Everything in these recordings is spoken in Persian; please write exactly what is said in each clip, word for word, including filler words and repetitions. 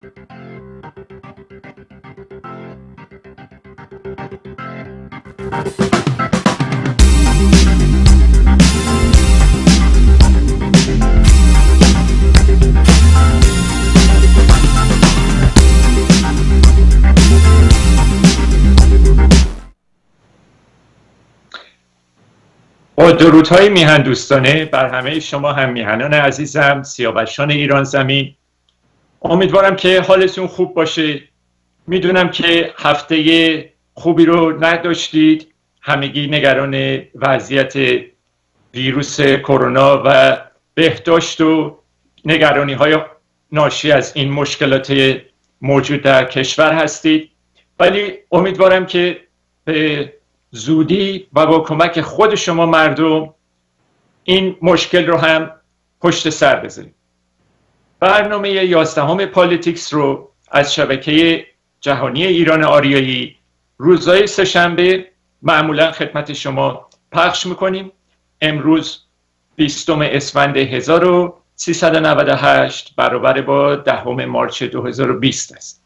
با درودهای میهن دوستانه بر همه شما هم میهنان عزیزم، سیاوشان ایران زمین. امیدوارم که حالتون خوب باشه. میدونم که هفته خوبی رو نداشتید، همگی نگران وضعیت ویروس کرونا و بهداشت و نگرانی های ناشی از این مشکلات موجود در کشور هستید، ولی امیدوارم که به زودی و با کمک خود شما مردم این مشکل رو هم پشت سر بذاریم. برنامه یازدهم پالیتیکس رو از شبکه جهانی ایران آریایی روزهای سه‌شنبه معمولا خدمت شما پخش میکنیم. امروز بیستم اسفند هزار و سیصد و نود و هشت برابر با دهم مارس دو هزار و بیست است.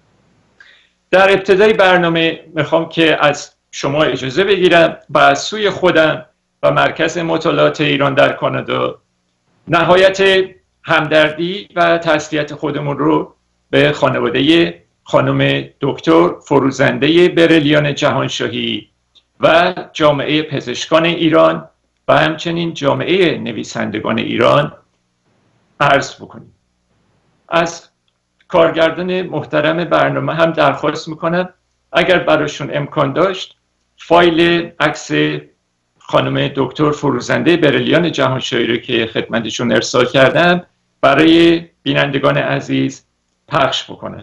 در ابتدای برنامه میخوام که از شما اجازه بگیرم و از سوی خودم و مرکز مطالعات ایران در کانادا نهایت همدردی و تسلیت خودمون رو به خانواده خانم دکتر فروزنده برلیان جهانشاهی و جامعه پزشکان ایران و همچنین جامعه نویسندگان ایران عرض بکنیم. از کارگردان محترم برنامه هم درخواست میکنم اگر براشون امکان داشت فایل عکس خانم دکتر فروزنده برلیان جهانشاهی رو که خدمتشون ارسال کردم برای بینندگان عزیز پخش بکنن.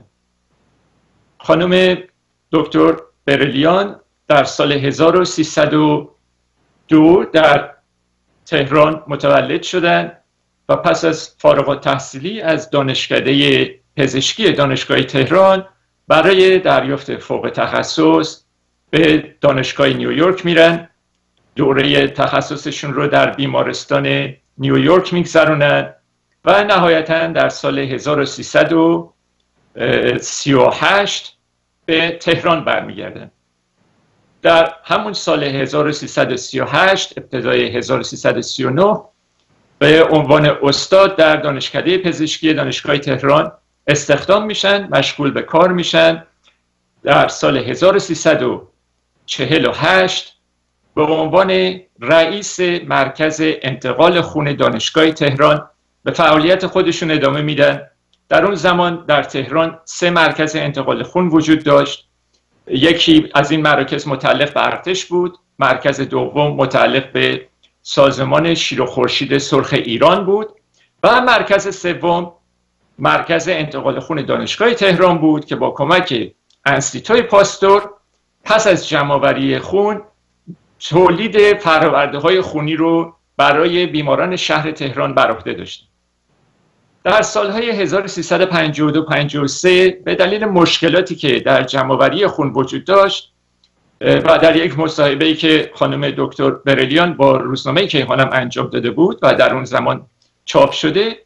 خانم دکتر برلیان در سال هزار و سیصد و دو در تهران متولد شدند و پس از فارغ التحصیلی از دانشکده پزشکی دانشگاه تهران برای دریافت فوق تخصص به دانشگاه نیویورک میرن. دوره تخصصشون رو در بیمارستان نیویورک میگذرونن و نهایتاً در سال هزار و سیصد و سی و هشت به تهران برمیگردن. در همون سال هزار و سیصد و سی و هشت ابتدای هزار و سیصد و سی و نه به عنوان استاد در دانشکده پزشکی دانشگاه تهران استخدام میشن، مشغول به کار میشن. در سال هزار و سیصد و چهل و هشت به عنوان رئیس مرکز انتقال خون دانشگاه تهران به فعالیت خودشون ادامه میدن. در اون زمان در تهران سه مرکز انتقال خون وجود داشت. یکی از این مراکز متعلق به ارتش بود، مرکز دوم متعلق به سازمان شیر و خورشید سرخ ایران بود و مرکز سوم مرکز انتقال خون دانشگاه تهران بود که با کمک انستیتوی پاستور پس از جمع‌آوری خون تولید فرآورده‌های خونی رو برای بیماران شهر تهران بر عهده داشت. در سالهای هزار و سیصد و پنجاه و دو پنجاه و سه به دلیل مشکلاتی که در جمع‌آوری خون وجود داشت و در یک مصاحبه‌ای که خانم دکتر برلیان با روزنامه کیهانم انجام داده بود و در اون زمان چاپ شده،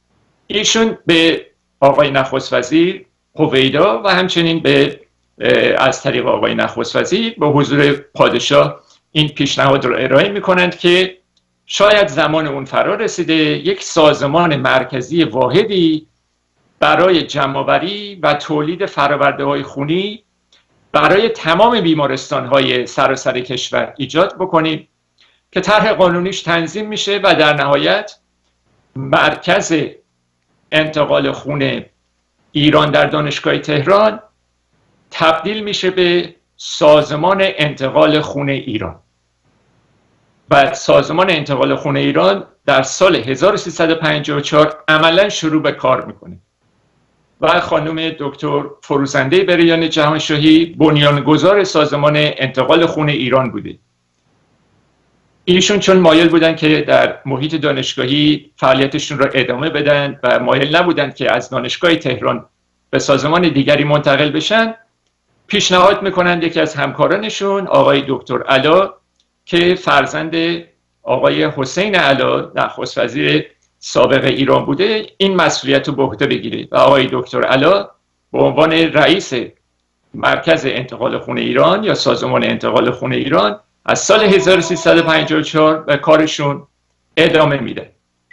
ایشون به آقای نخست وزیر هویدا و همچنین به از طریق آقای نخست وزیر به حضور پادشاه این پیشنهاد رو ارائه می‌کنند که شاید زمان اون فرا رسیده یک سازمان مرکزی واحدی برای جمع‌آوری و تولید فرآورده‌های خونی برای تمام بیمارستان‌های سراسر کشور ایجاد بکنیم که طرح قانونیش تنظیم میشه و در نهایت مرکز انتقال خون ایران در دانشگاه تهران تبدیل میشه به سازمان انتقال خون ایران و سازمان انتقال خون ایران در سال هزار و سیصد و پنجاه و چهار عملا شروع به کار میکنه و خانم دکتر فروزنده برلیان جهانشاهی بنیانگذار سازمان انتقال خون ایران بوده. ایشون چون مایل بودن که در محیط دانشگاهی فعالیتشون را ادامه بدن و مایل نبودن که از دانشگاه تهران به سازمان دیگری منتقل بشن، پیشنهاد میکنند یکی از همکارانشون آقای دکتر علا که فرزند آقای حسین علا نخست وزیر سابق ایران بوده این مسئولیت رو به عهده بگیره و آقای دکتر علا به عنوان رئیس مرکز انتقال خون ایران یا سازمان انتقال خون ایران از سال هزار و سیصد و پنجاه و چهار به کارشون ادامه میده.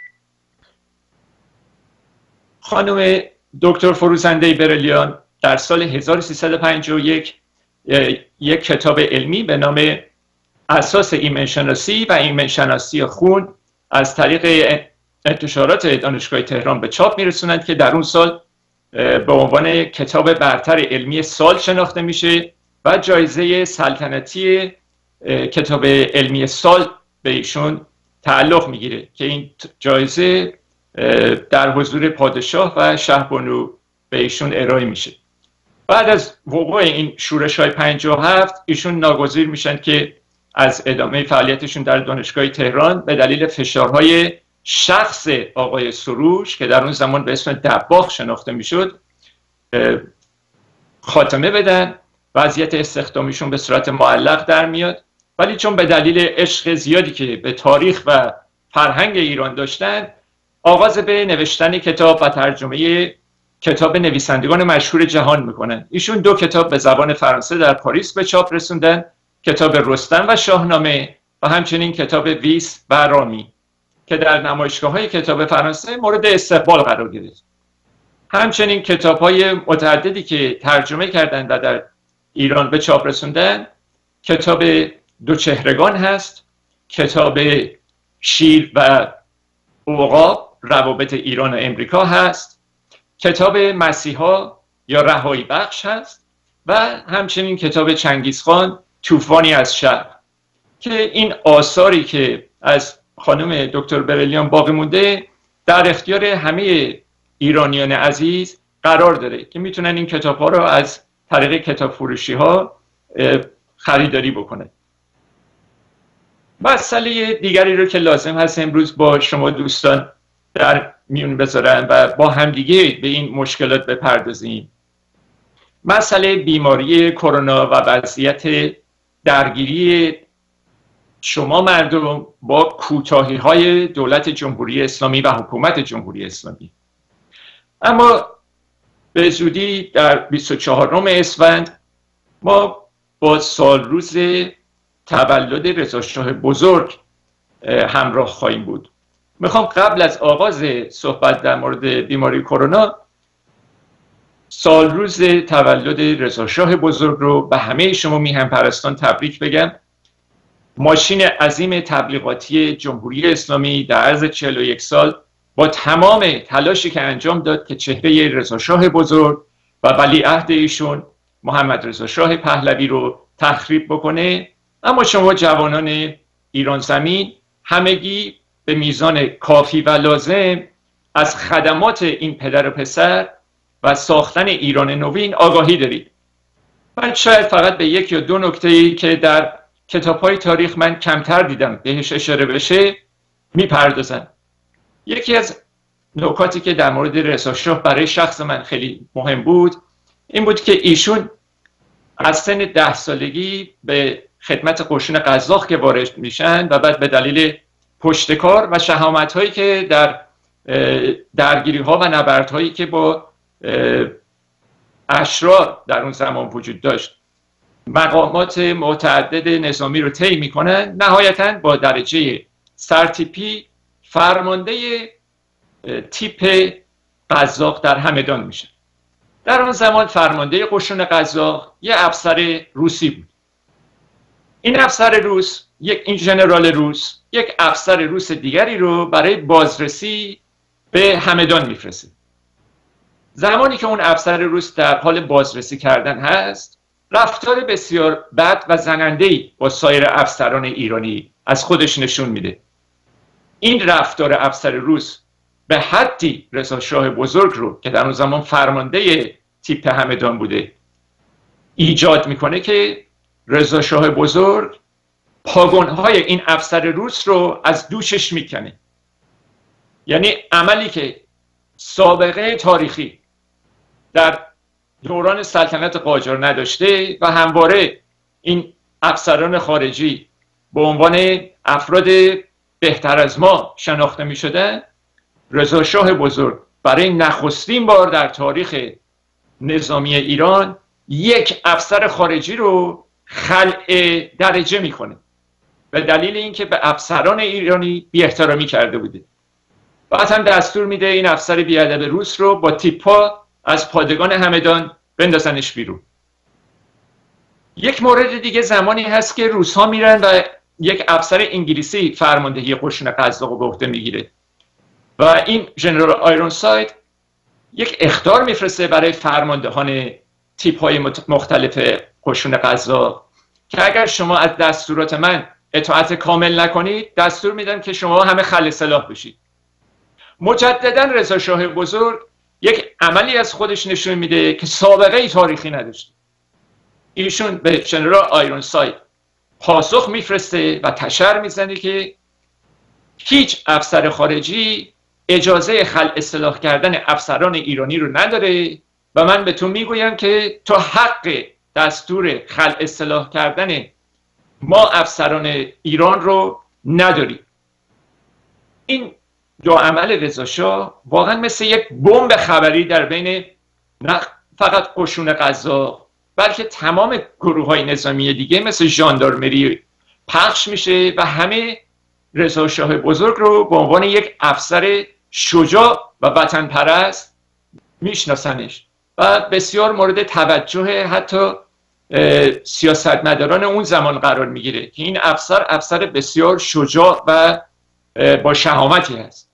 خانم دکتر فروزنده بریلیان در سال هزار و سیصد و پنجاه و یک یک کتاب علمی به نام اساس ایمن شناسی و ایمن شناسی خون از طریق انتشارات دانشگاه تهران به چاپ میرسونند که در اون سال به عنوان کتاب برتر علمی سال شناخته میشه و جایزه سلطنتی کتاب علمی سال به ایشون تعلق میگیره که این جایزه در حضور پادشاه و شهبانو به ایشون ارائه میشه. بعد از وقوع این شورش های پنجاه و هفت ایشون ناگزیر میشن که از ادامه فعالیتشون در دانشگاه تهران به دلیل فشارهای شخص آقای سروش که در اون زمان به اسم دباغ شناخته میشد خاتمه بدن. وضعیت استخدامیشون به صورت معلق در میاد، ولی چون به دلیل عشق زیادی که به تاریخ و فرهنگ ایران داشتن آغاز به نوشتن کتاب و ترجمه کتاب نویسندگان مشهور جهان میکنن. ایشون دو کتاب به زبان فرانسه در پاریس به چاپ رسوندن، کتاب رستم و شاهنامه و همچنین کتاب ویس و رامی که در نمایشگاه‌های کتاب فرانسه مورد استقبال قرار گرفت. همچنین کتاب‌های متعددی که ترجمه کردند و در ایران به چاپ رسوندن، کتاب دو چهرگان هست، کتاب شیر و عقاب روابط ایران و امریکا هست، کتاب مسیحا یا رهایی بخش هست و همچنین کتاب چنگیزخان طوفانی از شب که این آثاری که از خانم دکتر بریلیان باقی مونده در اختیار همه ایرانیان عزیز قرار داره که میتونن این کتاب ها رو از طریق کتاب فروشی ها خریداری بکنه. مسئله دیگری رو که لازم هست امروز با شما دوستان در میون بذارم و با همدیگه به این مشکلات بپردازیم، مسئله بیماری کرونا و وضعیت درگیری شما مردم با کوتاهی های دولت جمهوری اسلامی و حکومت جمهوری اسلامی. اما به زودی در بیست و چهارم اسفند ما با سال روز تولد رضا شاه بزرگ همراه خواهیم بود. میخوام قبل از آغاز صحبت در مورد بیماری کرونا سال روز تولد رضا شاه بزرگ رو به همه شما میهم پرستان تبریک بگم. ماشین عظیم تبلیغاتی جمهوری اسلامی در عرض چهل و یک سال با تمام تلاشی که انجام داد که چهره رضا شاه بزرگ و ولیعهد ایشون محمد رضا شاه پهلوی رو تخریب بکنه، اما شما جوانان ایران زمین همگی به میزان کافی و لازم از خدمات این پدر و پسر و ساختن ایران نوین آگاهی دارید. من شاید فقط به یک یا دو نکته‌ای که در کتاب‌های تاریخ من کمتر دیدم بهش اشاره بشه میپردازم. یکی از نکاتی که در مورد رضا شاه برای شخص من خیلی مهم بود این بود که ایشون از سن ده سالگی به خدمت قشون قزاق که وارد میشن و بعد به دلیل پشتکار و شهامت‌هایی که در درگیری‌ها و نبردهایی که با اشرار در اون زمان وجود داشت مقامات متعدد نظامی رو طی میکنن، نهایتاً با درجه سرتیپی فرمانده تیپ قزاق در همدان میشه. در آن زمان فرمانده قشون قزاق یه افسر روسی بود. این افسر روس، یک این ژنرال روس، یک افسر روس دیگری رو برای بازرسی به همدان میفرسته. زمانی که اون افسر روس در حال بازرسی کردن هست، رفتار بسیار بد و زننده‌ای با سایر افسران ایرانی از خودش نشون میده. این رفتار افسر روس به حدی رضا شاه بزرگ رو که در اون زمان فرمانده تیپ همدان بوده ایجاد میکنه که رضا شاه بزرگ پاگونهای این افسر روس رو از دوشش میکنه. یعنی عملی که سابقه تاریخی در دوران سلطنت قاجار نداشته و همواره این افسران خارجی به عنوان افراد بهتر از ما شناخته می شدن، رضا شاه بزرگ برای نخستین بار در تاریخ نظامی ایران یک افسر خارجی رو خلع درجه میکنه به دلیل اینکه به افسران ایرانی بی احترامی کرده بوده. بعد هم دستور میده این افسر بیادب روس رو با تیپا از پادگان همدان بندازنش بیرون. یک مورد دیگه زمانی هست که روس ها میرن و یک افسر انگلیسی فرماندهی قشون قزاق رو به عهده میگیره و این ژنرال آیرونساید یک اخطار میفرسته برای فرماندهان تیپ های مختلف قشون قزاق که اگر شما از دستورات من اطاعت کامل نکنید دستور میدم که شما همه خلع سلاح بشید. مجددا رضا شاه بزرگ یک عملی از خودش نشون میده که سابقه ای تاریخی نداشت. ایشون به ژنرال آیرونساید پاسخ میفرسته و تشر میزنه که هیچ افسر خارجی اجازه خلع سلاح کردن افسران ایرانی رو نداره و من به تو میگویم که تو حق دستور خلع سلاح کردن ما افسران ایران رو نداری. این دو عمل رضا شاه واقعا مثل یک بمب خبری در بین نه فقط قشون قزاق بلکه تمام گروه های نظامی دیگه مثل ژاندارمری پخش میشه و همه رضا شاه بزرگ رو به عنوان یک افسر شجاع و وطن پرست میشناسنش و بسیار مورد توجه حتی سیاستمداران اون زمان قرار میگیره که این افسر افسر بسیار شجاع و با شهامتی هست.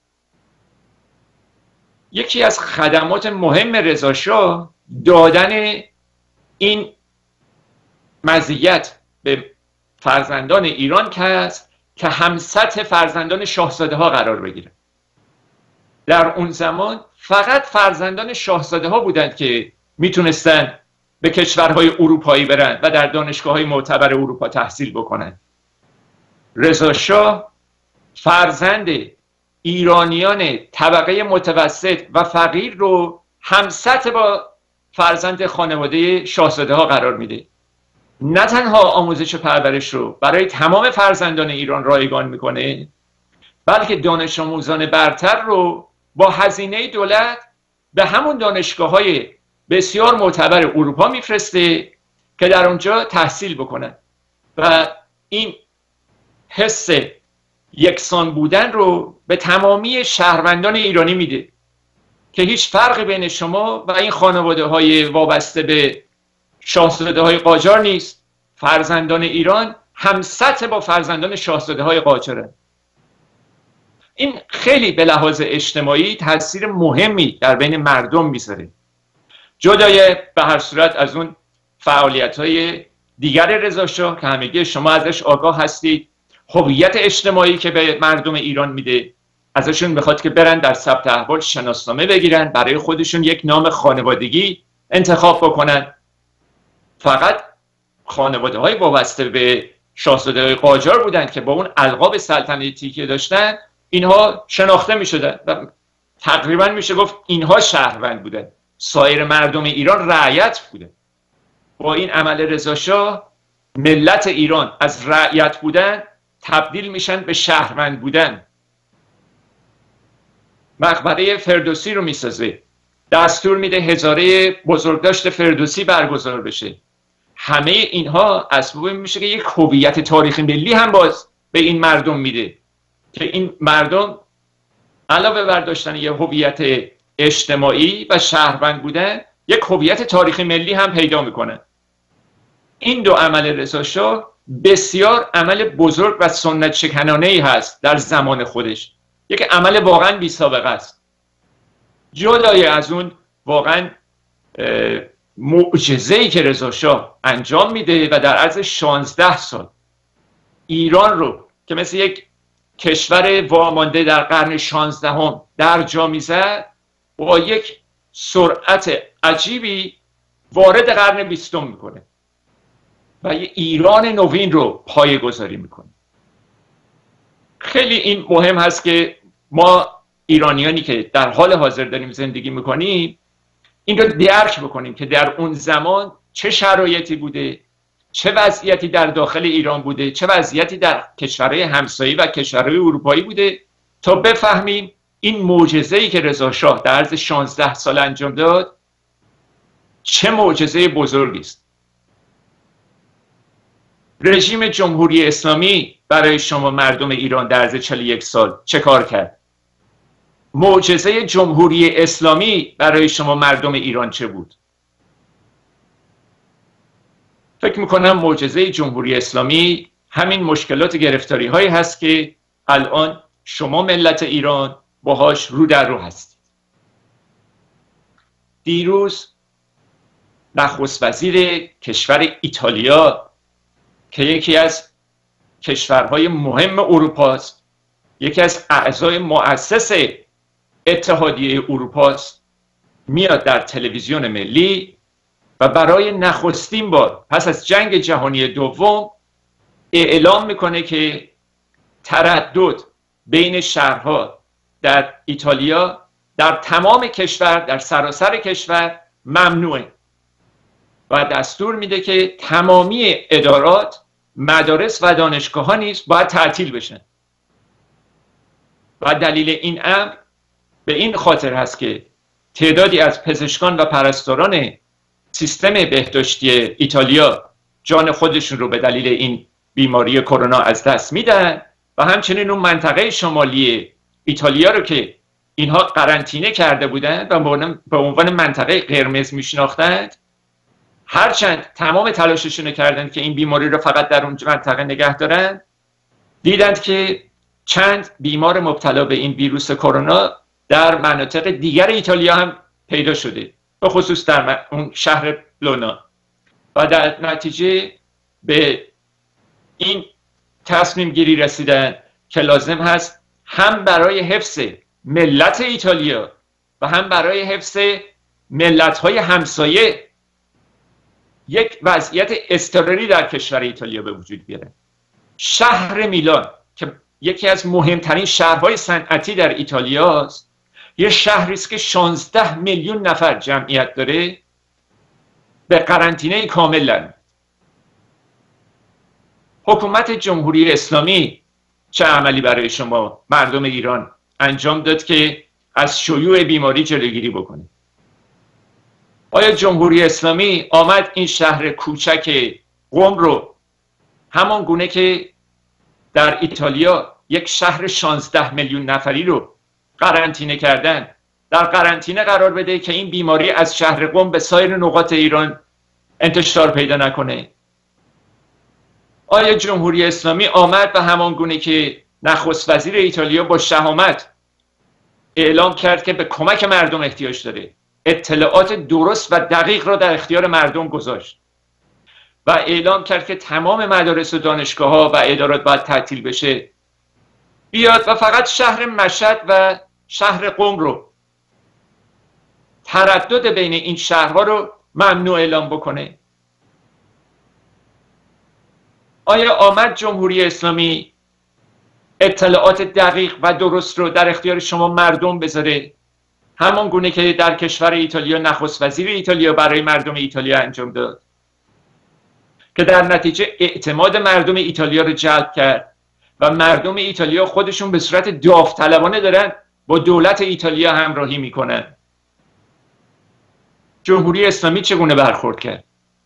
یکی از خدمات مهم رضا شاه دادن این مزیت به فرزندان ایران که است که همسطح فرزندان شاهزاده ها قرار بگیره. در اون زمان فقط فرزندان شاهزاده ها بودند که میتونستن به کشورهای اروپایی برن و در دانشگاه‌های معتبر اروپا تحصیل بکنن. رضا شاه فرزند ایرانیان طبقه متوسط و فقیر رو همسطح با فرزند خانواده شاهزاده ها قرار میده. نه تنها آموزش و پرورش رو برای تمام فرزندان ایران رایگان میکنه بلکه دانش آموزان برتر رو با هزینه دولت به همون دانشگاه‌های بسیار معتبر اروپا میفرسته که در اونجا تحصیل بکنن و این حس یکسان بودن رو به تمامی شهروندان ایرانی میده که هیچ فرقی بین شما و این خانواده های وابسته به شاهزاده های قاجار نیست. فرزندان ایران همسطح با فرزندان شاهزاده های قاجاره. این خیلی به لحاظ اجتماعی تاثیر مهمی در بین مردم میذاره. جدای به هر صورت از اون فعالیت های دیگر رضا شاه که همگی شما ازش آگاه هستید، هویت اجتماعی که به مردم ایران میده، ازشون میخواد که برن در ثبت احوال شناسنامه بگیرن، برای خودشون یک نام خانوادگی انتخاب بکنن. فقط خانواده های وابسته به شاهزاده های قاجار بودن که با اون القاب سلطنتی که داشتن اینها شناخته میشدن و تقریبا میشه گفت اینها شهروند بودن، سایر مردم ایران رعیت بودن. با این عمل رضا شاه ملت ایران از رعیت بودن تبدیل میشن به شهروند بودن. مقبره فردوسی رو میسازه، دستور میده هزاره بزرگداشت فردوسی برگزار بشه. همه اینها اسباب میشه که یک هویت تاریخی ملی هم باز به این مردم میده که این مردم علاوه بر داشتن یک هویت اجتماعی و شهروند بودن، یک هویت تاریخی ملی هم پیدا میکنن. این دو عمل رضا شاه بسیار عمل بزرگ و سنت شکنانه ای هست در زمان خودش، یک عمل واقعا بی سابقه است. جدای از اون واقعا معجزه‌ای که رضا شاه انجام میده و در عرض شانزده سال ایران رو که مثل یک کشور وامانده در قرن شانزدهم در جا میزد، با یک سرعت عجیبی وارد قرن بیستم میکنه و یه ایران نوین رو پایه‌گذاری میکنه. خیلی این مهم هست که ما ایرانیانی که در حال حاضر داریم زندگی میکنیم این رو درک بکنیم که در اون زمان چه شرایطی بوده، چه وضعیتی در داخل ایران بوده، چه وضعیتی در کشورهای همسایه و کشورهای اروپایی بوده، تا بفهمیم این معجزه‌ای که رضا شاه در عرض شانزده سال انجام داد چه معجزه بزرگی است. رژیم جمهوری اسلامی برای شما مردم ایران در عرض چهل و یک سال چه کار کرد؟ معجزه جمهوری اسلامی برای شما مردم ایران چه بود؟ فکر میکنم معجزه جمهوری اسلامی همین مشکلات گرفتاری هایی هست که الان شما ملت ایران باهاش رو در رو هستید. دیروز نخست وزیر کشور ایتالیا که یکی از کشورهای مهم اروپا است، یکی از اعضای مؤسس اتحادیه اروپا است، میاد در تلویزیون ملی و برای نخستین بار پس از جنگ جهانی دوم اعلام میکنه که تردد بین شهرها در ایتالیا در تمام کشور، در سراسر کشور ممنوعه و دستور میده که تمامی ادارات، مدارس و دانشگاه ها نیز باید تعطیل بشن. و دلیل این امر به این خاطر هست که تعدادی از پزشکان و پرستاران سیستم بهداشتی ایتالیا جان خودشون رو به دلیل این بیماری کرونا از دست میدن و همچنین اون منطقه شمالی ایتالیا رو که اینها قرنطینه کرده بودند و به عنوان منطقه قرمز میشناختند، هرچند تمام تلاششون کردند که این بیماری رو فقط در اون منطقه نگه دارن، دیدند که چند بیمار مبتلا به این ویروس کرونا در مناطق دیگر ایتالیا هم پیدا شده، به خصوص در اون شهر لونا، و در نتیجه به این تصمیم گیری رسیدن که لازم هست هم برای حفظ ملت ایتالیا و هم برای حفظ ملت‌های همسایه یک وضعیت اضطراری در کشور ایتالیا به وجود بیاره. شهر میلان که یکی از مهمترین شهرهای صنعتی در ایتالیا است، یه شهری است که شانزده میلیون نفر جمعیت داره، به قرنطینه کامل در حکومت جمهوری اسلامی چه عملی برای شما مردم ایران انجام داد که از شیوع بیماری جلوگیری بکنه؟ آیا جمهوری اسلامی آمد این شهر کوچک قم رو همان گونه که در ایتالیا یک شهر شانزده میلیون نفری رو قرنطینه کردن در قرنطینه قرار بده که این بیماری از شهر قم به سایر نقاط ایران انتشار پیدا نکنه؟ آیا جمهوری اسلامی آمد و همان گونه که نخست وزیر ایتالیا با شهامت اعلام کرد که به کمک مردم احتیاج داره، اطلاعات درست و دقیق را در اختیار مردم گذاشت و اعلام کرد که تمام مدارس و دانشگاه ها و ادارات باید تعطیل بشه، بیاد و فقط شهر مشهد و شهر قم رو، تردد بین این شهرها رو ممنوع اعلام بکنه؟ آیا آمد جمهوری اسلامی اطلاعات دقیق و درست رو در اختیار شما مردم بذاره، همان گونه که در کشور ایتالیا نخست وزیر ایتالیا برای مردم ایتالیا انجام داد، که در نتیجه اعتماد مردم ایتالیا رو جلب کرد و مردم ایتالیا خودشون به صورت داوطلبانه دارن با دولت ایتالیا همراهی میکنن؟ جمهوری اسلامی چگونه برخورد کرد؟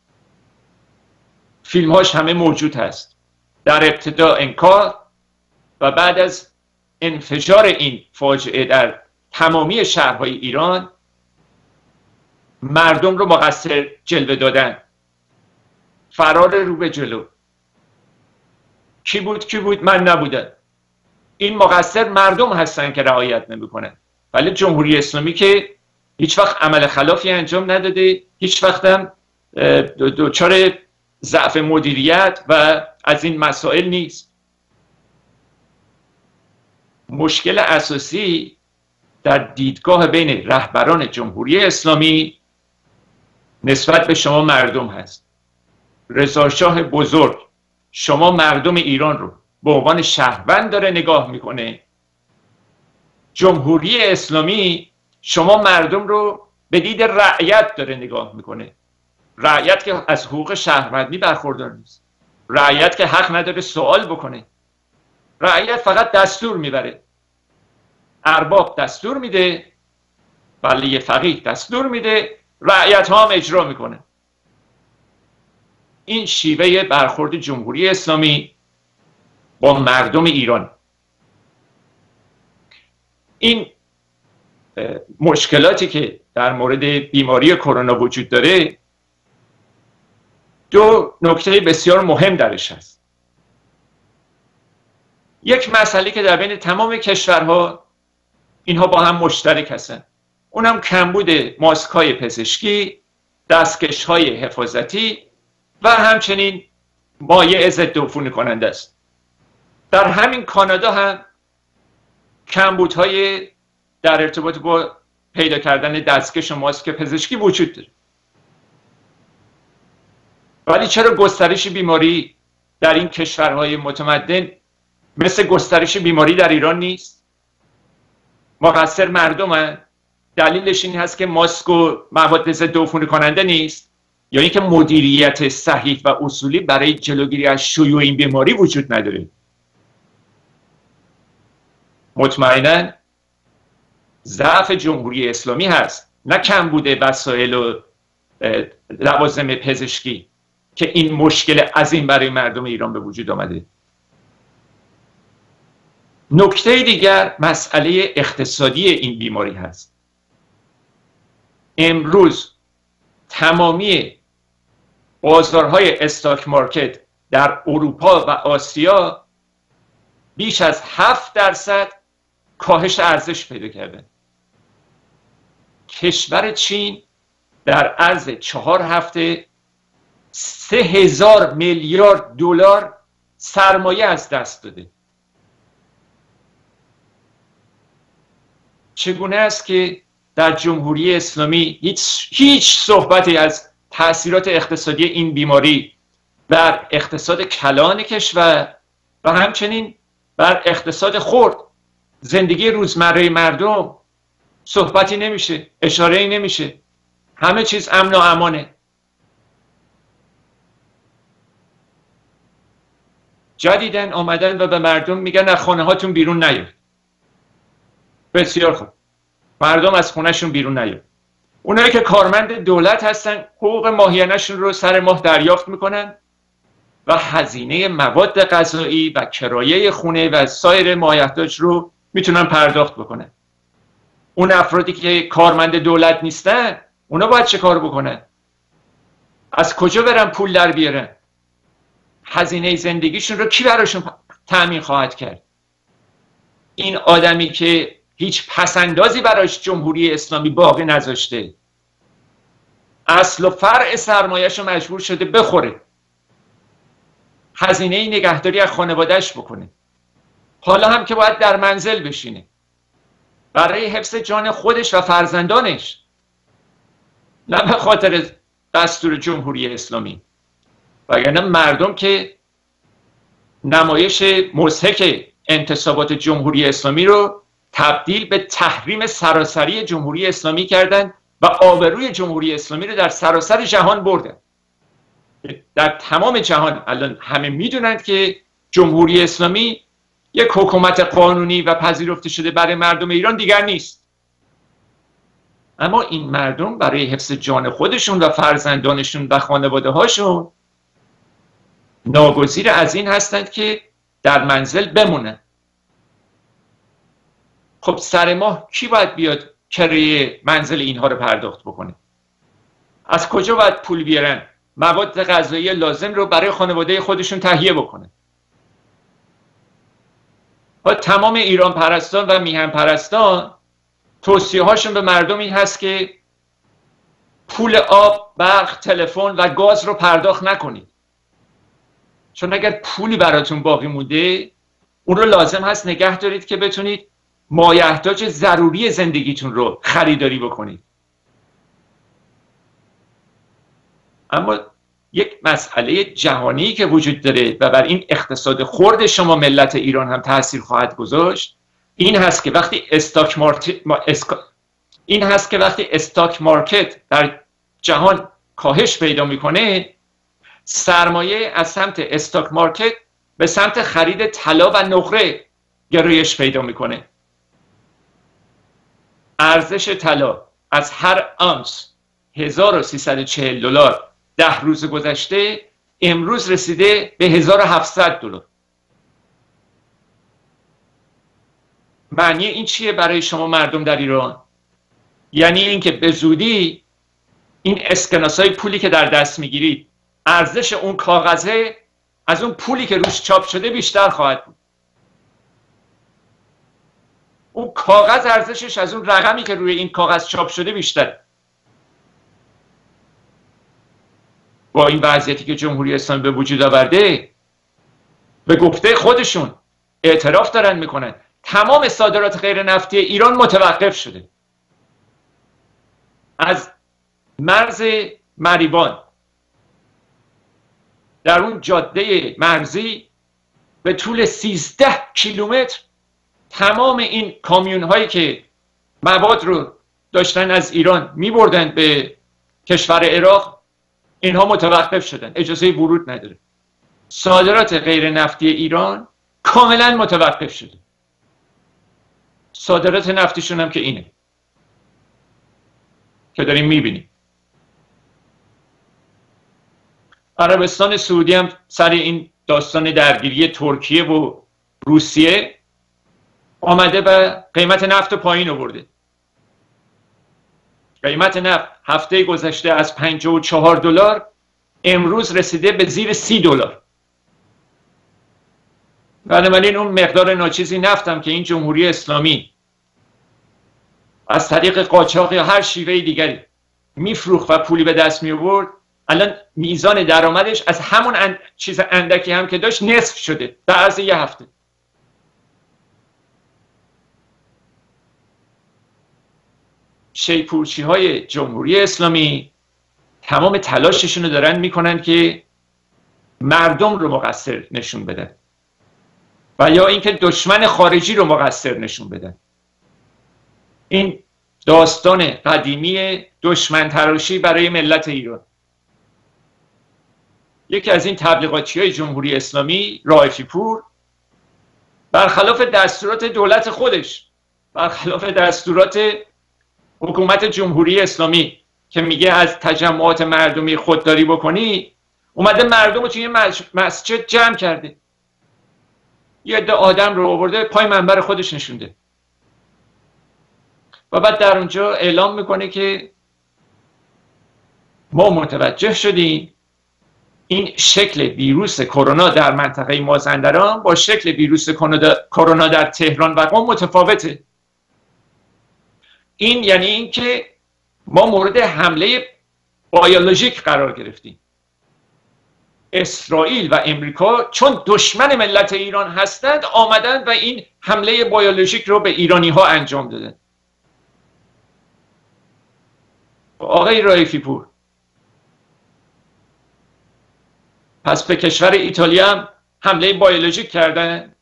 فیلمهاش همه موجود هست. در ابتدا انکار و بعد از انفجار این فاجعه در تمامی شهرهای ایران مردم رو مقصر جلوه دادن، فرار رو به جلو. کی بود کی بود من نبودم، این مقصر مردم هستن که رعایت نمیکنن. ولی جمهوری اسلامی که هیچ وقت عمل خلافی انجام نداده، هیچ وقت هم دچار ضعف مدیریت و از این مسائل نیست. مشکل اساسی در دیدگاه بین رهبران جمهوری اسلامی نسبت به شما مردم هست. رضا شاه بزرگ شما مردم ایران رو به عنوان شهروند داره نگاه میکنه. جمهوری اسلامی شما مردم رو به دید رعیت داره نگاه میکنه. رعیت که از حقوق شهروندی برخوردار نیست، رعیت که حق نداره سوال بکنه، رعیت فقط دستور میبره. ارباب دستور میده، ولی فقیه دستور میده، رعیت ها هم اجرا میکنه. این شیوه برخورد جمهوری اسلامی با مردم ایران. این مشکلاتی که در مورد بیماری کرونا وجود داره، دو نکته بسیار مهم درش هست. یک مسئله که در بین تمام کشورها اینها با هم مشترک هستند، اونم کمبود ماسک‌های پزشکی، دستکش‌های حفاظتی و همچنین مایع ضد عفونی کننده است. در همین کانادا هم کمبودهای در ارتباط با پیدا کردن دستکش و ماسک پزشکی وجود داره. ولی چرا گسترش بیماری در این کشورهای متمدن مثل گسترش بیماری در ایران نیست؟ مقصر مردمن؟ دلیلش این هست که ماسک و مواد ضد عفونی کننده نیست، یا اینکه مدیریت صحیح و اصولی برای جلوگیری از شیوع این بیماری وجود نداره؟ مطمئناً ضعف جمهوری اسلامی هست، نه کمبود وسایل و لوازم پزشکی که این مشکل عظیم برای مردم ایران به وجود آمده. نکته دیگر مسئله اقتصادی این بیماری هست. امروز تمامی بازارهای استاک مارکت در اروپا و آسیا بیش از هفت درصد کاهش ارزش پیدا کرده. کشور چین در عرض چهار هفته سه هزار میلیارد دلار سرمایه از دست داده. چگونه است که در جمهوری اسلامی هیچ هیچ صحبتی از تأثیرات اقتصادی این بیماری بر اقتصاد کلان کشور و همچنین بر اقتصاد خرد، زندگی روزمره مردم صحبتی نمیشه، اشاره‌ای نمیشه؟ همه چیز امن و امانه. جدیدن آمدن و به مردم میگن از خانه هاتون بیرون نیاید. بسیار خوب، مردم از خونهشون بیرون نیاید. اونایی که کارمند دولت هستن حقوق ماهیانه‌شون رو سر ماه دریافت میکنن و هزینه مواد غذایی و کرایه خونه و سایر مایحتاج رو میتونن پرداخت بکنن. اون افرادی که کارمند دولت نیستن، اونا باید چه کار بکنن؟ از کجا برن پول در بیارن؟ هزینه زندگیشون رو کی براشون تأمین خواهد کرد؟ این آدمی که هیچ پسندازی براش جمهوری اسلامی باقی نذاشته، اصل و فرع سرمایه‌اش رو مجبور شده بخوره، هزینه نگهداری از خانواده‌اش بکنه، حالا هم که باید در منزل بشینه برای حفظ جان خودش و فرزندانش، نه به خاطر دستور جمهوری اسلامی. وگرنه مردم که نمایش مضحک انتصابات جمهوری اسلامی رو تبدیل به تحریم سراسری جمهوری اسلامی کردن و آبروی جمهوری اسلامی رو در سراسر جهان بردن. در تمام جهان الان همه میدونند که جمهوری اسلامی یک حکومت قانونی و پذیرفته شده برای مردم ایران دیگر نیست. اما این مردم برای حفظ جان خودشون و فرزندانشون و خانواده هاشون ناگزیر از این هستند که در منزل بمونن. خب سر ماه کی باید بیاد کرایه منزل اینها رو پرداخت بکنه؟ از کجا باید پول بیارن مواد غذایی لازم رو برای خانواده خودشون تهیه بکنه؟ و تمام ایران پرستان و میهن پرستان توصیه هاشون به مردم این هست که پول آب، برق، تلفن و گاز رو پرداخت نکنید، چون اگر پولی براتون باقی مونده اون رو لازم هست نگه دارید که بتونید مایحتاج ضروری زندگیتون رو خریداری بکنید. اما یک مسئله جهانی که وجود داره و بر این اقتصاد خرد شما ملت ایران هم تاثیر خواهد گذاشت این هست که وقتی استاک مارکت این هست که وقتی استاک مارکت در جهان کاهش پیدا میکنه، سرمایه از سمت استاک مارکت به سمت خرید طلا و نقره گرایش پیدا میکنه. ارزش طلا از هر آنس هزار و سیصد و چهل دلار ده روز گذشته امروز رسیده به هزار و هفتصد دلار. معنی این چیه برای شما مردم در ایران؟ یعنی اینکه به زودی این اسکناسای پولی که در دست میگیرید ارزش اون کاغذه از اون پولی که روش چاپ شده بیشتر خواهد بود. اون کاغذ ارزشش از اون رقمی که روی این کاغذ چاپ شده بیشتره. با این وضعیتی که جمهوری اسلامی به وجود آورده، به گفته خودشون اعتراف دارن میکنن تمام صادرات غیر نفتی ایران متوقف شده. از مرز مریوان در اون جاده مرزی به طول سیزده کیلومتر تمام این کامیون هایی که مواد رو داشتن از ایران می بردن به کشور عراق، اینها متوقف شدن، اجازه ورود نداره. صادرات غیر نفتی ایران کاملا متوقف شده. صادرات نفتیشون هم که اینه که داریم میبینیم. عربستان سعودی هم سر این داستان درگیری ترکیه و روسیه آمده به قیمت نفت پایین آورده. قیمت نفت هفته گذشته از پنجاه و چهار دلار امروز رسیده به زیر سی دلار. بنابراین اون مقدار ناچیزی نفتم که این جمهوری اسلامی از طریق قاچاق یا هر شیوه دیگری میفروخت و پولی به دست می آورد، الان میزان درآمدش از همون اند... چیز اندکی هم که داشت نصف شده در عرض یه هفته. شیپورچی های جمهوری اسلامی تمام تلاششون رو دارن میکنن که مردم رو مقصر نشون بدن و یا اینکه دشمن خارجی رو مقصر نشون بدن. این داستان قدیمی دشمن تراشی برای ملت ایران. یکی از این تبلیغاتی های جمهوری اسلامی، رائفی پور، برخلاف دستورات دولت خودش، برخلاف دستورات حکومت جمهوری اسلامی که میگه از تجمعات مردمی خودداری بکنی، اومده مردم رو توی مسجد جمع کرده، یه عده آدم رو آورده پای منبر خودش نشونده و بعد در اونجا اعلام میکنه که ما متوجه شدیم این شکل ویروس کرونا در منطقه مازندران با شکل ویروس کرونا در تهران و قم متفاوته. این یعنی اینکه ما مورد حمله بیولوژیک قرار گرفتیم. اسرائیل و امریکا چون دشمن ملت ایران هستند آمدند و این حمله بیولوژیک رو به ایرانی ها انجام دادن. آقای رائفی پور، پس به کشور ایتالیا هم حمله بیولوژیک کردن؟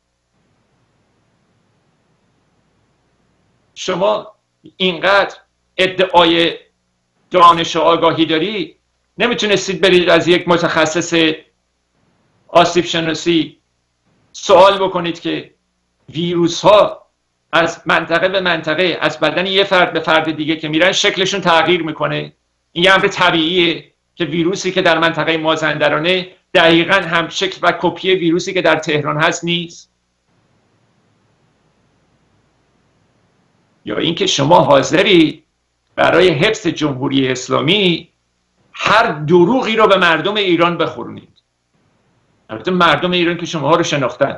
شما اینقدر ادعای دانش و آگاهی داری، نمیتونستید برید از یک متخصص آسیب شناسی سوال بکنید که ویروس ها از منطقه به منطقه، از بدن یه فرد به فرد دیگه که میرن شکلشون تغییر میکنه؟ این یه امر طبیعیه که ویروسی که در منطقه مازندرانه دقیقاً هم شکل و کپی ویروسی که در تهران هست نیست؟ یا اینکه شما حاضری برای حفظ جمهوری اسلامی هر دروغی رو به مردم ایران بخورونید؟ البته مردم ایران که شما ها رو شناختن،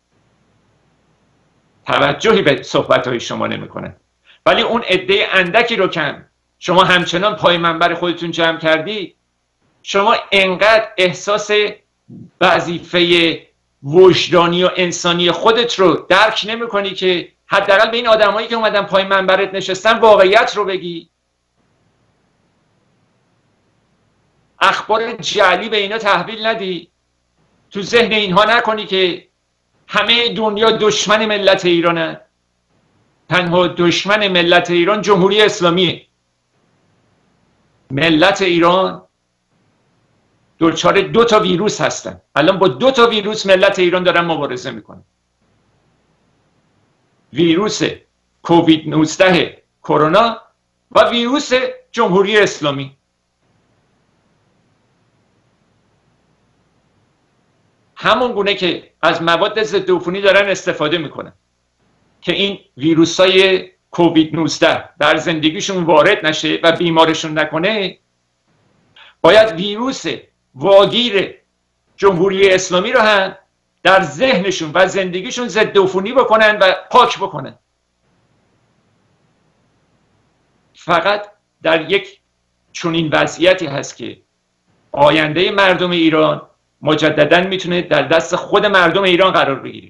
توجهی به صحبت‌های شما نمی‌کنن، ولی اون عده اندکی رو کم شما همچنان پای منبر خودتون جمع کردی. شما انقدر احساس وظیفه وجدانی و انسانی خودت رو درک نمی‌کنی که حداقل به این آدمایی که اومدن پای منبرت نشستن واقعیت رو بگی. اخبار جعلی به اینا تحویل ندی، تو ذهن اینها نکنی که همه دنیا دشمن ملت ایرانه. تنها دشمن ملت ایران جمهوری اسلامیه. ملت ایران دچار دو تا ویروس هستن. الان با دو تا ویروس ملت ایران دارن مبارزه میکنن. ویروس کووید نوزده کرونا و ویروس جمهوری اسلامی. همون گونه که از مواد ضد عفونی دارن استفاده میکنن که این ویروس های کووید نوزده در زندگیشون وارد نشه و بیمارشون نکنه، باید ویروس واگیر جمهوری اسلامی رو هم در ذهنشون و زندگیشون ضد عفونی بکنن و پاک بکنن. فقط در یک چنین وضعیتی هست که آینده مردم ایران مجددا میتونه در دست خود مردم ایران قرار بگیره.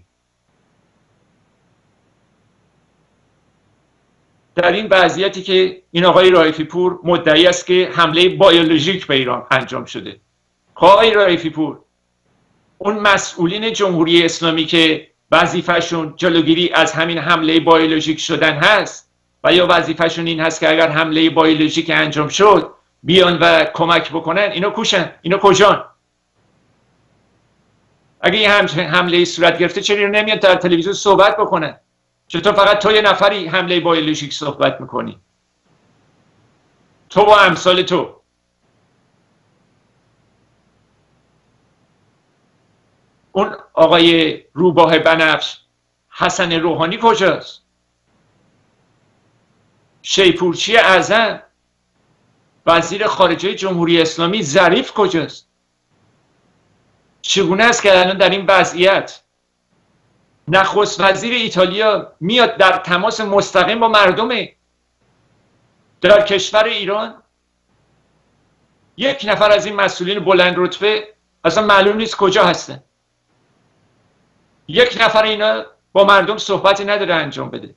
در این وضعیتی که این آقای رائفی پور مدعی است که حمله بیولوژیک به ایران انجام شده، آقای رائفی پور، اون مسئولین جمهوری اسلامی که وظیفهشون جلوگیری از همین حمله بیولوژیک شدن هست و یا وظیفهشون این هست که اگر حمله بیولوژیک انجام شد بیان و کمک بکنن، اینا کوشن؟ اینا کجان؟ اگه این حمله صورت گرفته چرا نمیاد در تلویزیون صحبت بکنن؟ چطور فقط تو یه نفری حمله بیولوژیک صحبت میکنی؟ تو و امثال تو. اون آقای روباه بنفش، حسن روحانی کجاست؟ شیپورچی اعظم، وزیر خارجه جمهوری اسلامی ظریف کجاست؟ چگونه است که الان در این وضعیت نخست وزیر ایتالیا میاد در تماس مستقیم با مردم در کشور ایران؟ یک نفر از این مسئولین بلند رتبه اصلا معلوم نیست کجا هستن. یک نفر اینا با مردم صحبتی نداره انجام بده.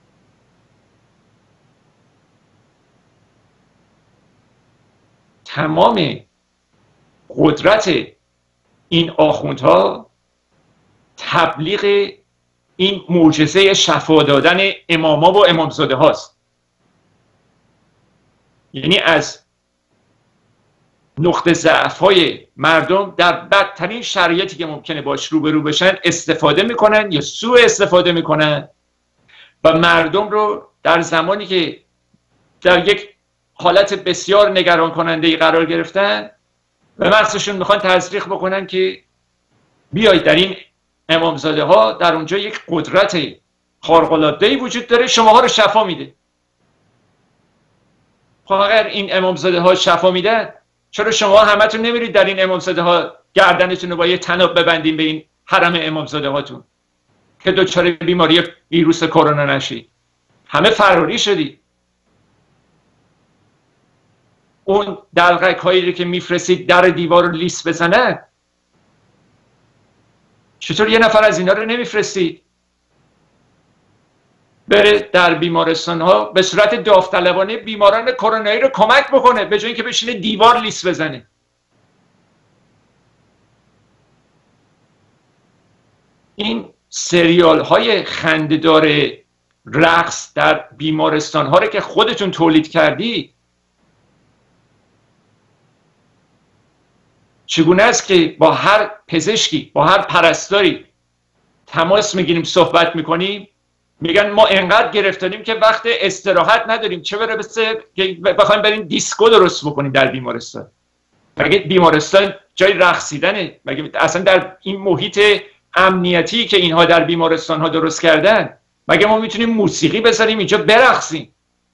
تمام قدرت این آخوندها تبلیغ این معجزه شفا دادن اماما و امامزاده هاست. یعنی از نقطه ضعف های مردم در بدترین شرایطی که ممکنه باش روبرو بشن استفاده میکنن یا سوء استفاده میکنن و مردم رو در زمانی که در یک حالت بسیار نگران کننده قرار گرفتن و مغزشون میخوان تزریق بکنن که بیایید در این امامزاده ها در اونجا یک قدرت خارق‌العاده‌ای وجود داره، شماها رو شفا میده. خب اگر این امامزاده ها شفا میدن، چرا شما همتون نمیرید در این امامزاده ها گردنتون رو با یه طناب ببندین به این حرم امامزاده هاتون که دچار بیماری ویروس کرونا نشید؟ همه فراری شدید. اون دلقک هایی که میفرستید در دیوار رو لیس بزنن، چطور یه نفر از اینا رو نمیفرستید بره در بیمارستان ها به صورت داوطلبانه بیماران کرونایی رو کمک بکنه به جای اینکه بشینه دیوار لیس بزنه؟ این سریال های خنده‌دار رقص در بیمارستان ها رو که خودتون تولید کردی، چگونه است که با هر پزشکی، با هر پرستاری تماس میگیریم، صحبت میکنیم، میگن ما انقدر گرفتاریم که وقت استراحت نداریم، چه برسه که بخوایم بریم دیسکو درست بکنیم در بیمارستان؟ مگه بیمارستان جای رقصیدنه؟ مگه اصلا در این محیط امنیتی که اینها در بیمارستان ها درست کردن، مگه ما میتونیم موسیقی بذاریم اینجا برقصیم؟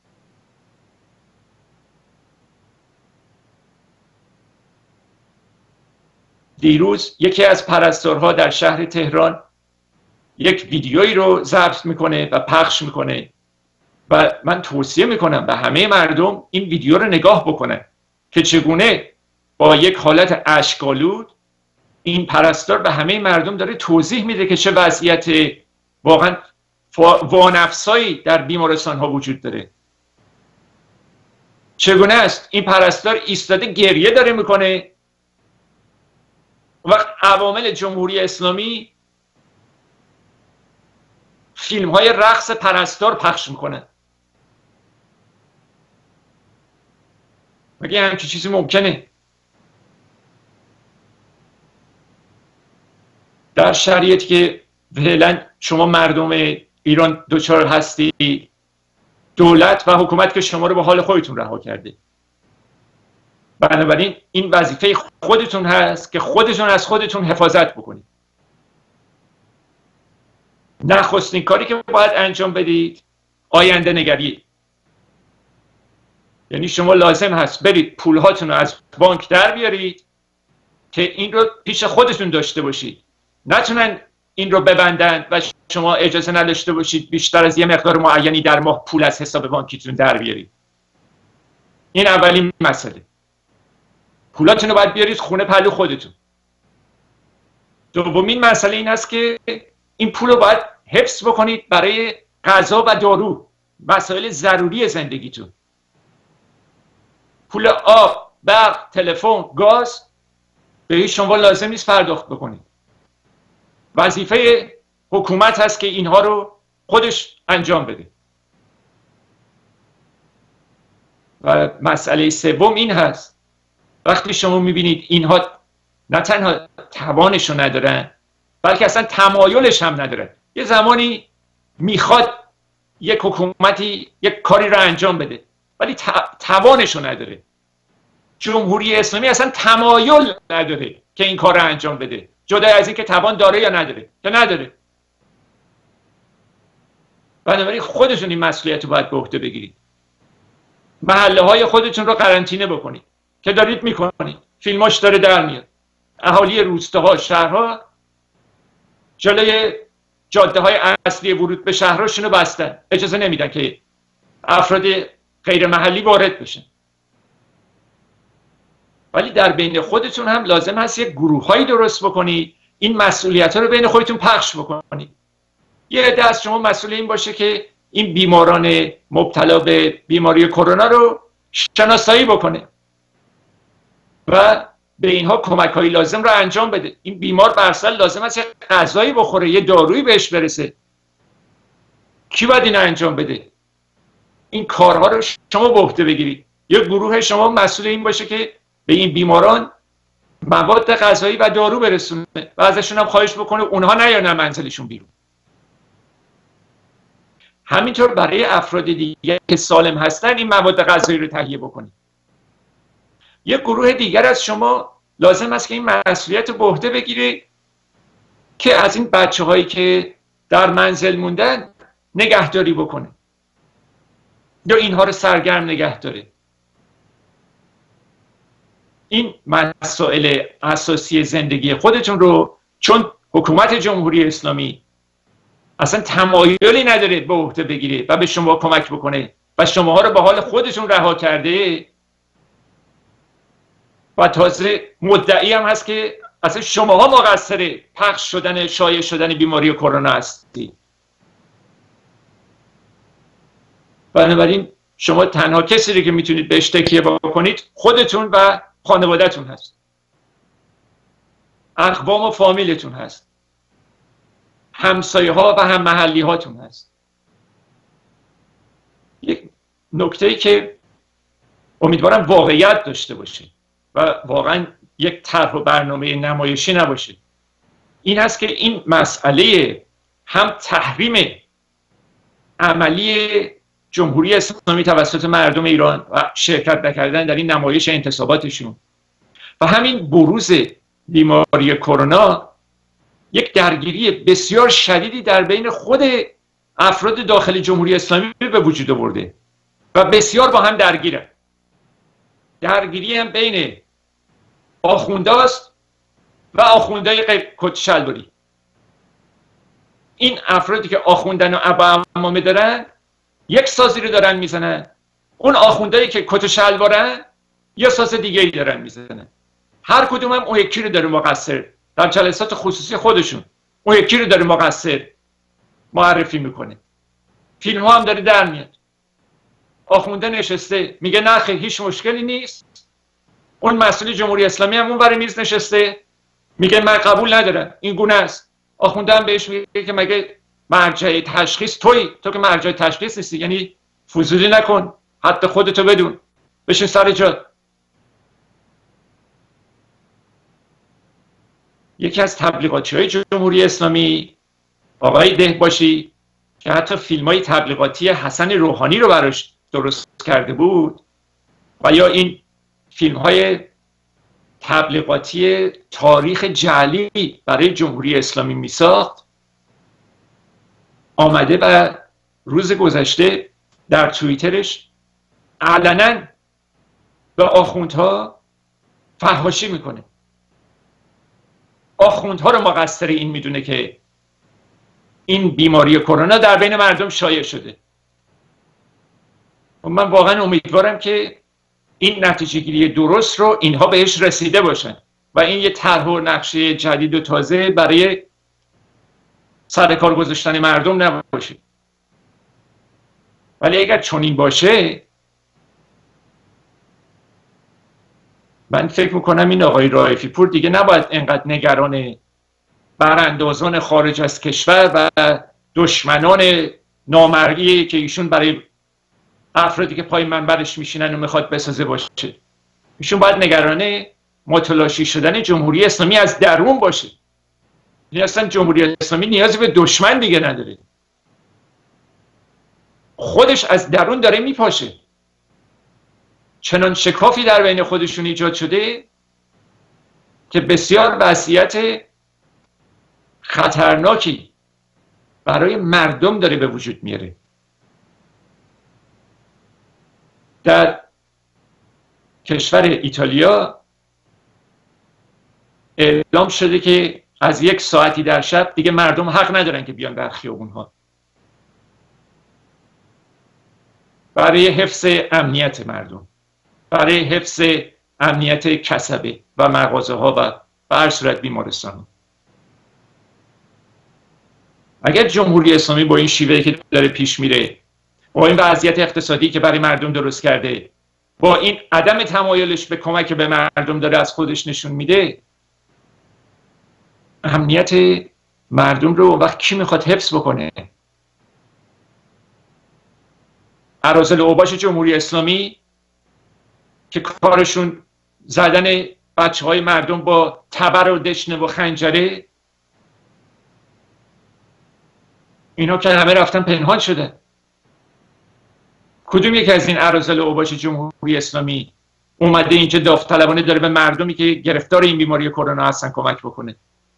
دیروز یکی از پرستارها در شهر تهران یک ویدیویی رو ضبط میکنه و پخش میکنه و من توصیه میکنم به همه مردم این ویدیو رو نگاه بکنن که چگونه با یک حالت اشک‌آلود این پرستار به همه مردم داره توضیح میده که چه وضعیت واقعا وانفسایی در بیمارستان ها وجود داره. چگونه است این پرستار ایستاده گریه داره میکنه، وقت عوامل جمهوری اسلامی فیلم های رقص پرستار پخش میکنن. مگه همچین چیزی ممکنه؟ در شرایطی که فعلا شما مردم ایران دچار هستی دولت و حکومت که شما رو به حال خودتون رها کرده. بنابراین این وظیفه خودتون هست که خودتون از خودتون حفاظت بکنید. نخستین کاری که باید انجام بدید آینده نگری. یعنی شما لازم هست برید پولهاتون رو از بانک در بیارید که این رو پیش خودتون داشته باشید. نتونن این رو ببندن و شما اجازه نداشته باشید بیشتر از یه مقدار معینی در ماه پول از حساب بانکیتون در بیارید. این اولین مسئله. پولاتون رو باید بیارید خونه پلو خودتون. دومین مسئله این است که این پول رو باید حفظ بکنید برای غذا و دارو، مسائل ضروری زندگیتون. پول آب، برق، تلفن، گاز به هیچ شما لازم نیست پرداخت بکنید. وظیفه حکومت هست که اینها رو خودش انجام بده. و مسئله سوم این هست وقتی شما میبینید اینها نه تنها توانش رو ندارن بلکه اصلا تمایلش هم ندارن. یه زمانی میخواد یک حکومتی یک کاری رو انجام بده ولی توانش رو نداره. جمهوری اسلامی اصلا تمایل نداره که این کار رو انجام بده، جدا از این که توان داره یا نداره که نداره. بنابراین خودتون این مسئولیت رو باید به عهده بگیرید. محله های خودتون رو قرنطینه بکنید که دارید میکنید. فیلماش داره در میاد. اهالی روستاها، شهرها جلوی جاده های اصلی ورود به شهرهاشون رو بستن، اجازه نمیدن که افراد غیر محلی وارد بشن. ولی در بین خودتون هم لازم هست یک گروه هایی درست بکنید، این مسئولیت ها رو بین خودتون پخش بکنید. یه عده از شما مسئول این باشه که این بیماران مبتلا به بیماری کرونا رو شناسایی بکنه و به اینها کمک های لازم رو انجام بده. این بیمار به اصل لازم است یه غذایی بخوره، یه دارویی بهش برسه. کی باید این انجام بده؟ این کارها رو شما به عهده بگیرید. یک گروه شما مسئول این باشه که به این بیماران مواد غذایی و دارو برسونه و ازشون هم خواهش بکنه اونها نیان منزلشون بیرون. همینطور برای افراد دیگه که سالم هستن این مواد غذایی رو تهیه بکنید. یک گروه دیگر از شما لازم است که این مسئولیت رو به عهده بگیره که از این بچه هایی که در منزل موندن نگهداری بکنه یا اینها رو سرگرم نگه داره. این مسائل اساسی زندگی خودتون رو چون حکومت جمهوری اسلامی اصلا تمایلی نداره به عهده بگیره و به شما کمک بکنه و شماها رو به حال خودتون رها کرده و تازه مدعی هم هست که اصلا شماها مقصر پخش شدن شایع شدن بیماری کرونا هستید. بنابراین شما تنها کسی رو که میتونید بهش تکیه بکنید خودتون و خانواده‌تون هست، اقوام و فامیلتون هست، همسایه ها و هم محلی هاتون هست. یک نکته‌ای که امیدوارم واقعیت داشته باشه و واقعا یک طرح و برنامه نمایشی نباشه این هست که این مسئله هم تحریم عملی جمهوری اسلامی توسط مردم ایران و شرکت نکردن در این نمایش انتصاباتشون و همین بروز بیماری کرونا یک درگیری بسیار شدیدی در بین خود افراد داخل جمهوری اسلامی به وجود آورده و بسیار با هم درگیرن. درگیری هم بین آخونداست و آخوندهای کت شلواری. این افرادی که آخوندن و عبا عمامه دارن یک سازی رو دارن میزنن، اون آخوندهایی که کت و شلوارن یه ساز دیگه ای دارن میزنن. هر کدوم هم اون یکی رو داره مقصر در جلسات خصوصی خودشون اون یکی رو داره مقصر معرفی میکنه. فیلم ها هم داره در میاد. آخونده نشسته میگه نه خیلی هیچ مشکلی نیست، اون مسئول جمهوری اسلامی هم اون برای میز نشسته میگه من قبول ندارم این گونه است. آخونده هم بهش میگه که مگه مرجع تشخیص تویی؟ تو که مرجع تشخیص نیستی، یعنی فضولی نکن، حتی خودتو بدون، بشین سر جات. یکی از تبلیغاتچی‌های جمهوری اسلامی آقای دهباشی که حتی فیلم های تبلیغاتی حسن روحانی رو براش درست کرده بود و یا این فیلم های تبلیغاتی تاریخ جعلی برای جمهوری اسلامی میساخت، آمده و روز گذشته در توییترش علنا به آخوندها فحاشی میکنه. آخوندها رو مقصر این میدونه که این بیماری کرونا در بین مردم شایع شده. و من واقعا امیدوارم که این نتیجه گیری درست رو اینها بهش رسیده باشن و این یه طرح و نقشه جدید و تازه برای سر کار گذاشتن مردم نباشه. ولی اگر چنین باشه، من فکر میکنم این آقای رائفی پور دیگه نباید اینقدر نگران براندازان خارج از کشور و دشمنان نامرئی که ایشون برای افرادی که پای منبرش میشینن و میخواد بسازه باشه. ایشون باید نگران متلاشی شدن جمهوری اسلامی از درون باشه. یعنی اصلا جمهوری اسلامی نیازی به دشمن دیگه نداره، خودش از درون داره میپاشه. چنان شکافی در بین خودشون ایجاد شده که بسیار وضعیت خطرناکی برای مردم داره به وجود میاره. در کشور ایتالیا اعلام شده که از یک ساعتی در شب دیگه مردم حق ندارن که بیان در خیابون‌ها برای حفظ امنیت مردم، برای حفظ امنیت کسبه و مغازه ها و به هر صورت بیمارستان. اگر جمهوری اسلامی با این شیوهی که داره پیش میره، با این وضعیت اقتصادی که برای مردم درست کرده، با این عدم تمایلش به کمک به مردم داره از خودش نشون میده، امنیت مردم رو وقت کی میخواد حفظ بکنه؟ اراذل اوباش جمهوری اسلامی که کارشون زدن بچه های مردم با تبر و دشنه و خنجره، اینا که همه رفتن پنهان شده. کدوم یک از این اراذل اوباش جمهوری اسلامی اومده اینجا داوطلبانه داره به مردمی که گرفتار این بیماری کرونا هستن کمک بکنه؟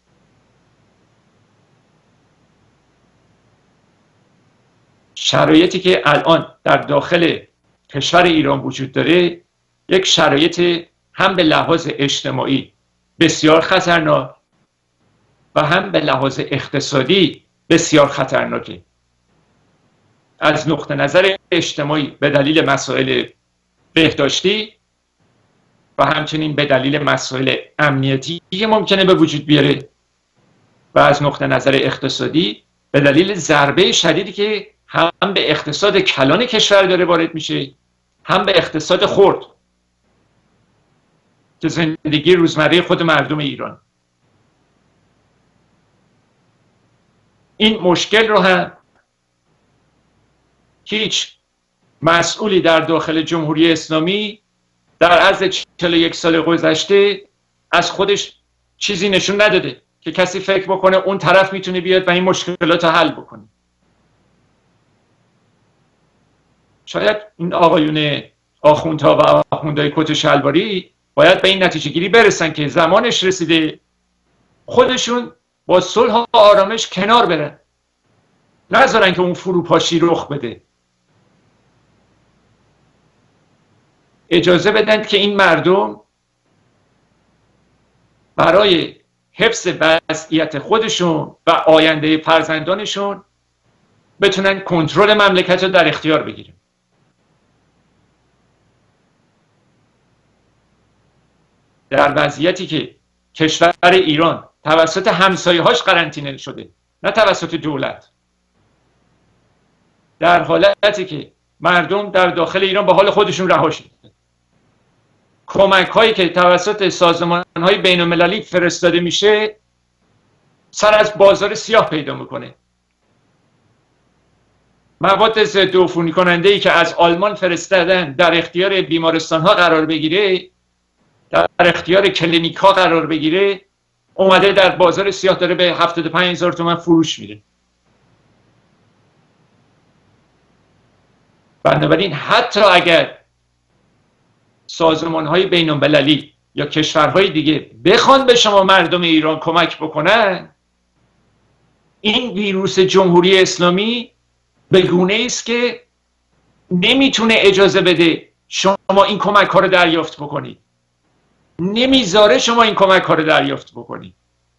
شرایطی که الان در داخل کشور ایران وجود داره یک شرایط هم به لحاظ اجتماعی بسیار خطرناک و هم به لحاظ اقتصادی بسیار خطرناکه. از نقطه نظر اجتماعی به دلیل مسائل بهداشتی و همچنین به دلیل مسائل امنیتی که ممکنه به وجود بیاره و از نقطه نظر اقتصادی به دلیل ضربه شدیدی که هم به اقتصاد کلان کشور داره وارد میشه، هم به اقتصاد خرد که زندگی روزمره خود مردم ایران. این مشکل رو هم هیچ مسئولی در داخل جمهوری اسلامی در عرض چهل و یک سال گذشته از خودش چیزی نشون نداده که کسی فکر بکنه اون طرف میتونه بیاد و این مشکلات رو حل بکنه. شاید این آقایون آخوندها و آخوندهای کت و شلواری باید به این نتیجه گیری برسن که زمانش رسیده خودشون با صلح و آرامش کنار برن، نذارن که اون فروپاشی رخ بده. اجازه بدن که این مردم برای حفظ وضعیت خودشون و آینده فرزندانشون بتونن کنترل مملکت رو در اختیار بگیرن. در وضعیتی که کشور ایران توسط همسایه‌هاش قرنطینه شده، نه توسط دولت، در حالتی که مردم در داخل ایران به حال خودشون رها شده، کمک هایی که توسط سازمان های بین المللی فرستاده میشه سر از بازار سیاه پیدا میکنه. مواد ضد عفونی کننده ای که از آلمان فرستادن در اختیار بیمارستان ها قرار بگیره، در اختیار کلینیک ها قرار بگیره، اومده در بازار سیاه داره به هفتاد و پنج هزار تومان فروش میره. بنابراین حتی اگر سازمان‌های بین‌المللی یا کشورهای دیگه بخوان به شما مردم ایران کمک بکنن، این ویروس جمهوری اسلامی به گونه است که نمیتونه اجازه بده شما این کمک ها رو دریافت بکنید، نمیذاره شما این کمک ها رو دریافت بکنید.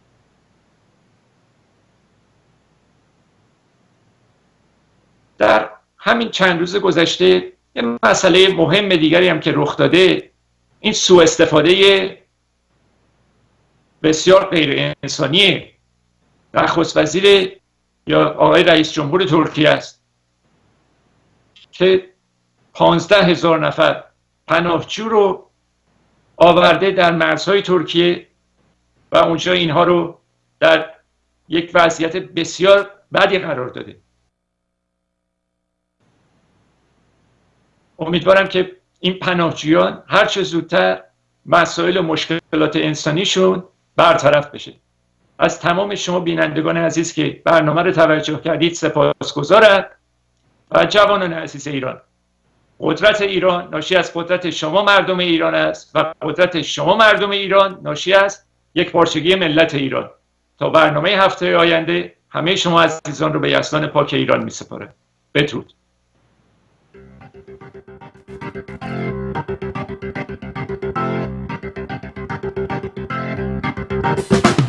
در همین چند روز گذشته یه مسئله مهم دیگری هم که رخ داده، این سوء استفاده بسیار غیر انسانی نخست وزیر یا آقای رئیس جمهور ترکیه است که پانزده هزار نفر پناهجو رو آورده در مرزهای ترکیه و اونجا اینها رو در یک وضعیت بسیار بدی قرار داده. امیدوارم که این پناهجویان هر چه زودتر مسائل و مشکلات انسانیشون برطرف بشه. از تمام شما بینندگان عزیز که برنامه رو توجه کردید سپاسگزارم. و جوانان عزیز ایران، قدرت ایران ناشی از قدرت شما مردم ایران است و قدرت شما مردم ایران ناشی از یک پارچگی ملت ایران. تا برنامه هفته آینده همه شما عزیزان رو به یزدان پاک ایران می سپارم. بدرود.